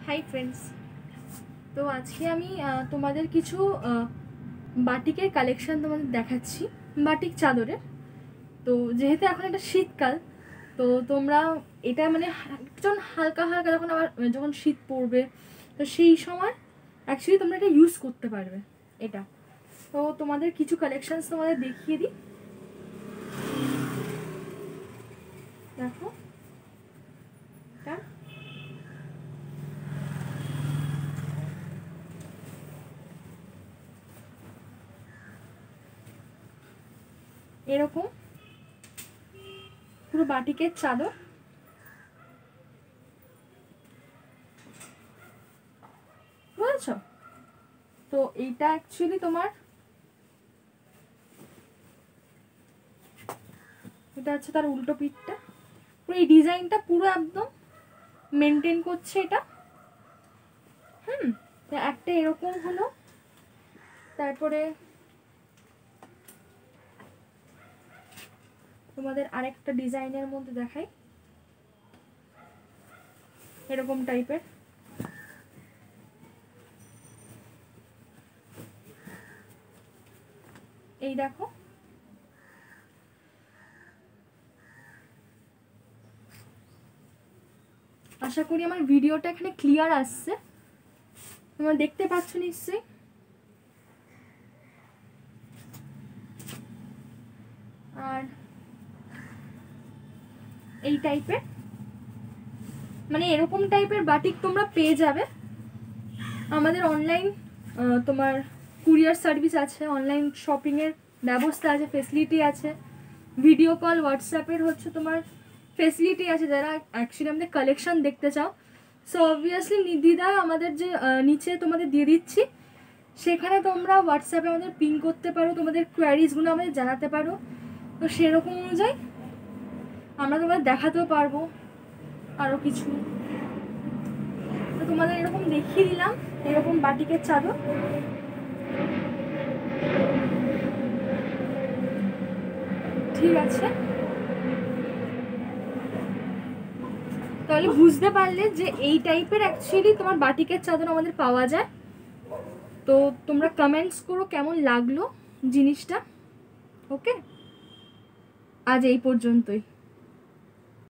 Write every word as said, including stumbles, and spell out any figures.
Hi friends, তো আজকে আমি তোমাদের কিছু বাটিকের কালেকশন তোমাদের দেখাচ্ছি, বাটিক চাদরের। তো যেহেতু এখন এটা শীতকাল, তো তোমরা এটা মানে একজন হালকা হালকা যখন আবার যখন শীত পড়বে, তো সেই সময় অ্যাকচুয়ালি তোমরা এটা ইউজ করতে পারবে এটা। তো তোমাদের কিছু কালেকশানস তোমাদের দেখিয়ে দিই। দেখো এটা এরকম পুরো বাটিকের চাদর, বুঝেছ? তো এইটা অ্যাকচুয়ালি তোমার এটা হচ্ছে তার উল্টো পিঠটা, পুরো এই ডিজাইনটা পুরো একদম মেনটেন করছে এটা। হুম একটা এরকম হলো, তারপরে তোমাদের আরেকটা ডিজাইনের মধ্যে দেখাই, এরকম টাইপের। এই দেখো, আশা করি আমার ভিডিওটা এখানে ক্লিয়ার আসছে, তোমরা দেখতে পাচ্ছ নিশ্চয়ই। আর এই টাইপের মানে এরকম টাইপের বাটিক তোমরা পেয়ে যাবে আমাদের অনলাইন, তোমার কুরিয়ার সার্ভিস আছে, অনলাইন শপিংয়ের ব্যবস্থা আছে, ফেসিলিটি আছে, ভিডিও কল হোয়াটসঅ্যাপের হচ্ছে তোমার ফেসিলিটি আছে যারা অ্যাকচুয়ালি আমাদের কালেকশন দেখতে চাও। সো অবভিয়াসলি নির্দ্বিধায় আমাদের যে নিচে তোমাদের দিয়ে দিচ্ছি, সেখানে তোমরা হোয়াটসঅ্যাপে আমাদের পিং করতে পারো, তোমাদের কোয়ারিজগুলো আমাদের জানাতে পারো। তো সেরকম অনুযায়ী আমরা তোমাদের দেখাতেও পারবো আরও কিছু। তো তোমাদের এরকম দেখিয়ে দিলাম এরকম বাটিকের চাদর। ঠিক আছে, তাহলে বুঝতে পারলে যে এই টাইপের অ্যাকচুয়ালি তোমার বাটিকের চাদর আমাদের পাওয়া যায়। তো তোমরা কমেন্টস করো কেমন লাগলো জিনিসটা। ওকে, আজ এই পর্যন্তই।